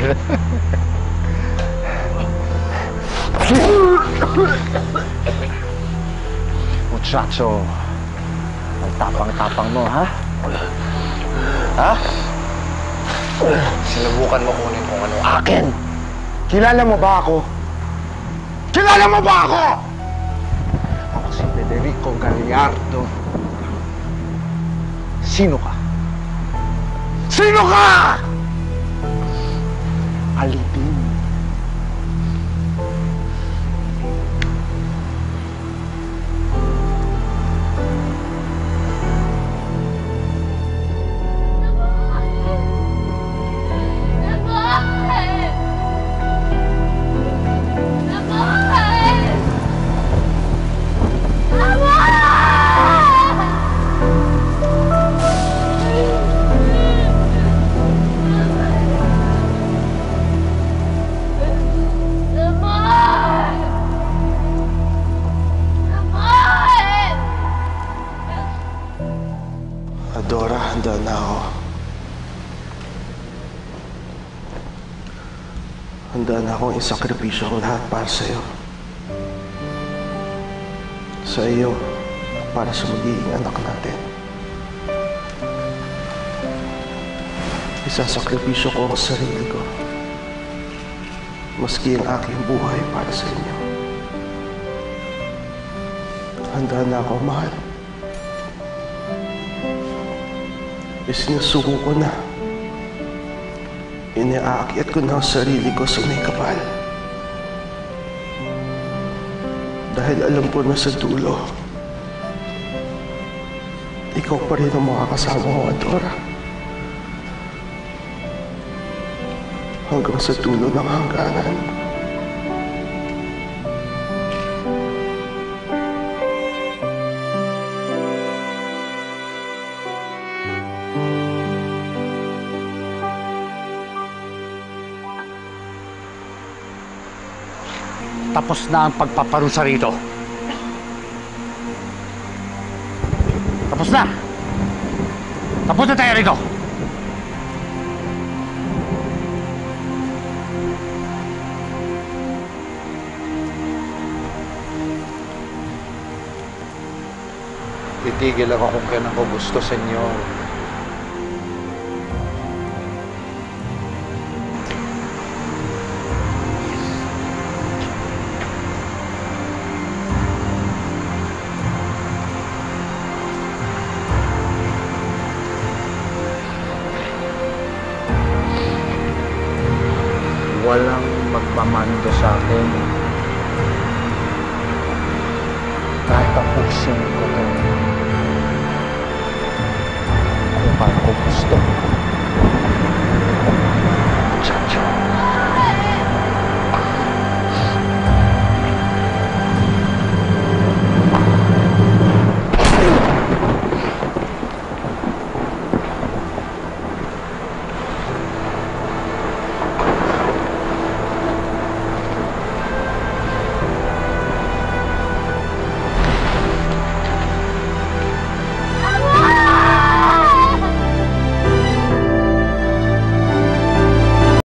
Muchacho, ang tapang-tapang mo, ha? Ha? Sinubukan mo kunin kung ano Akin! Kilala mo ba ako? Kilala mo ba ako? Ako si Federico Gallardo. Sino ka? Sino ka? Alipin. Adora, handa na ako. Handa na akong isakripisyo ang lahat para sa'yo. Sa iyo, para sa magiging anak natin. Isasakripisyo ko ang sarili ko. Maski ang aking buhay para sa inyo. Handa na ako, mahal. Isinusuko ko na. Iniaakyat ko na ang sarili ko sa may kapal. Dahil alam ko na sa dulo, ikaw pa rin ang makakasama ko, Adora. Hanggang sa dulo ng hangganan. Tapos na ang pagpaparusa rito. Tapos na! Tapos na tayo rito! Titigil ako kung kailan ko gusto, senyor. Walang magmamando sa akin. Tatapusin ko to kung paano ko gusto.